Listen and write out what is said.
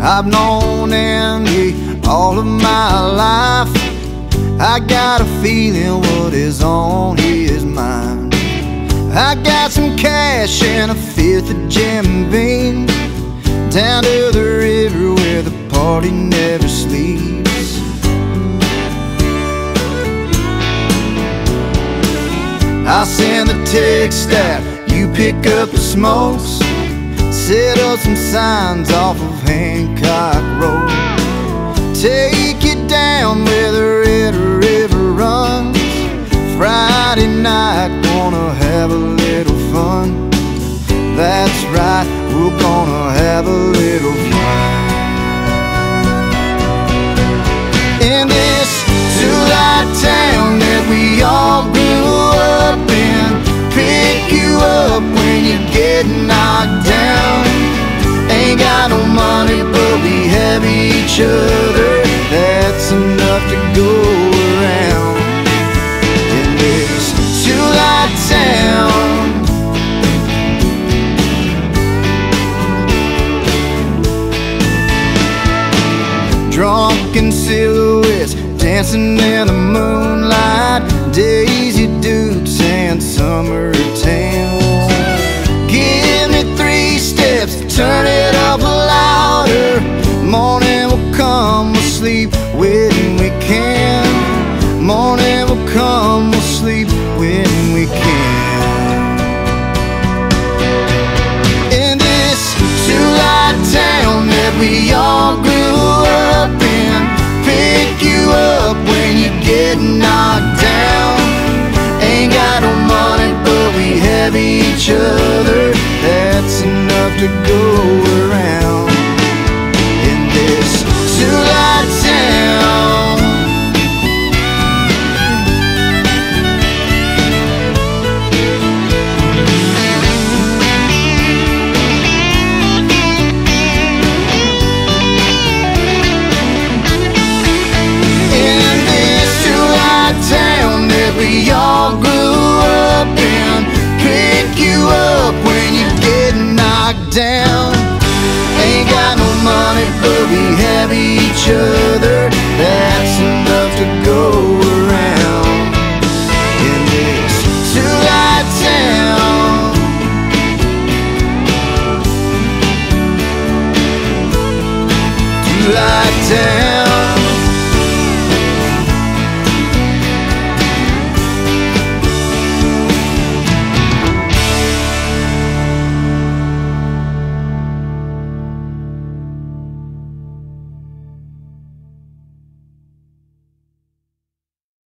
I've known Andy all of my life. I got a feeling what is on his mind. I got some cash and a fifth of Jim Beam, down to the river where the party never sleeps. I'll send the text out, you pick up the smokes, set up some signs off of Hancock Road, take you down where the Red River runs. Friday night, gonna have a little fun. That's right, we're gonna have a little fun. In this two-light town that we all grew up in, pick you up when you get knocked down. Ain't got no money, but we have each other. That's enough to go around. In this two-light town, drunken silhouettes dancing in the moonlight, Daisy Dukes and summer tales. Give me 3 steps, turn it up louder. Morning will come, we'll sleep when we can. Morning will come, we'll sleep when we can. In this two-light town that we all grew up in, pick you up when you get knocked down. Ain't got no money, but we have each other. That's enough to go around.